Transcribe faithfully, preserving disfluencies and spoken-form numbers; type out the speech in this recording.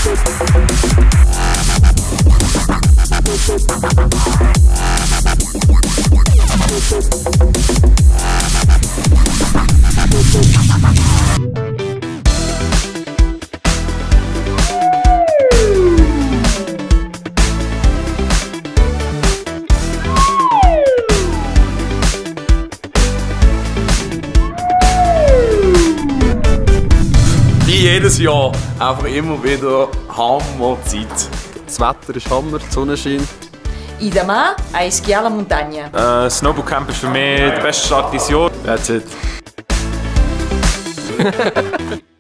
Wie jedes Jahr, einfach immer wieder Hammerzeit. Das Wetter ist Hammer, die Sonne scheint. E demà a esquiar la muntanya. Uh, Snowboardcamp ist für mich der beste Start dieses Jahr. That's it.